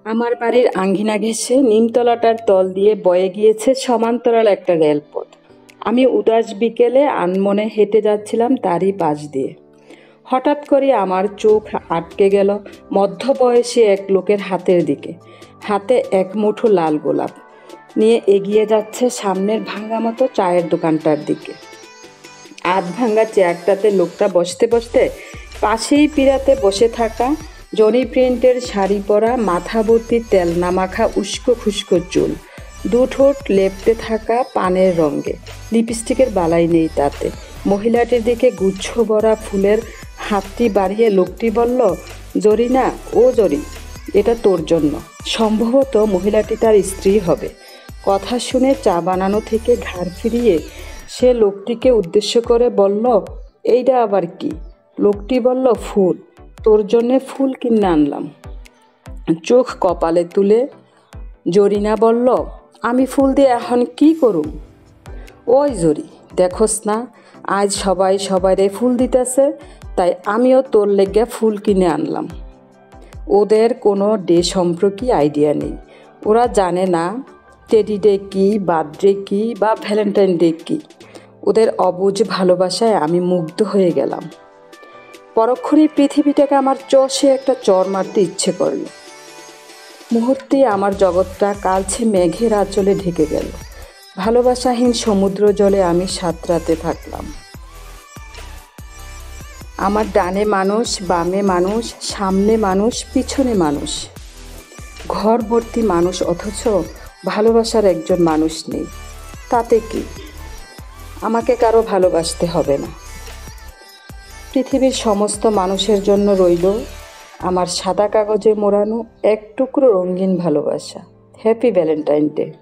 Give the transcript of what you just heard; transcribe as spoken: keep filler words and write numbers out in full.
আমার বাড়ির আঙ্গিনা ঘেঁষে নিমতলাটার তল দিয়ে বয়ে গিয়েছে সমান্তরাল একটা রেলপথ। আমি উদাস বিকেলে আনমনে হেঁটে যাচ্ছিলাম তারই পাশ দিয়ে। হঠাৎ করে আমার চোখ আটকে গেল মধ্যবয়সী এক লোকের হাতের দিকে। হাতে এক মুঠো লাল গোলাপ নিয়ে এগিয়ে যাচ্ছে সামনের ভাঙা মতো চায়ের দোকানটার দিকে। আধ ভাঙা চেয়ারটাতে লোকটা বসতে বসতে পাশেই পিড়াতে বসে থাকা জনি প্রিন্টের শাড়ি পরা, মাথা ভর্তি তেল না মাখা উস্কো খুস্কো চুল, দু ঠোঁট লেপ্টে থাকা পানের রঙে, লিপস্টিকের বালাই নেই তাতে। মহিলাটির দিকে গুচ্ছ ভরা ফুলের হাতটি বাড়িয়ে লোকটি বলল, জরিনা, ও জরি, এটা তোর জন্য। সম্ভবত মহিলাটি তার স্ত্রী হবে। কথা শুনে চা বানানো থেকে ঘাড় ফিরিয়ে সে লোকটিকে উদ্দেশ্য করে বলল, এইটা আবার কি? লোকটি বলল, ফুল, তোর জন্যে ফুল কিনে আনলাম। চোখ কপালে তুলে জরিনা বলল, আমি ফুল দিয়ে এখন কি করুম? ওই জরি, দেখোস না আজ সবাই সবাইরে ফুল দিতেছে, তাই আমিও তোর লেগে ফুল কিনে আনলাম। ওদের কোনো ডে সম্পর্কে আইডিয়া নেই। ওরা জানে না টেডি ডে কী, বার্থডে কী বা ভ্যালেন্টাইন ডে কী। ওদের অবুঝ ভালোবাসায় আমি মুগ্ধ হয়ে গেলাম। পরক্ষণেই পৃথিবীটাকে আমার চষে একটা চর মারতে ইচ্ছে করল। মুহূর্তে আমার জগৎটা কালছে মেঘের আঁচলে ঢেকে গেল। ভালোবাসাহীন সমুদ্র জলে আমি সাঁতরাতে থাকলাম। আমার ডানে মানুষ, বামে মানুষ, সামনে মানুষ, পিছনে মানুষ, ঘর ভর্তি মানুষ, অথচ ভালোবাসার একজন মানুষ নেই। তাতে কি? আমাকে কারো ভালোবাসতে হবে না। পৃথিবীর সমস্ত মানুষের জন্য রইল আমার সাদা কাগজে মোড়ানো এক টুকরো রঙিন ভালোবাসা। Happy Valentine day.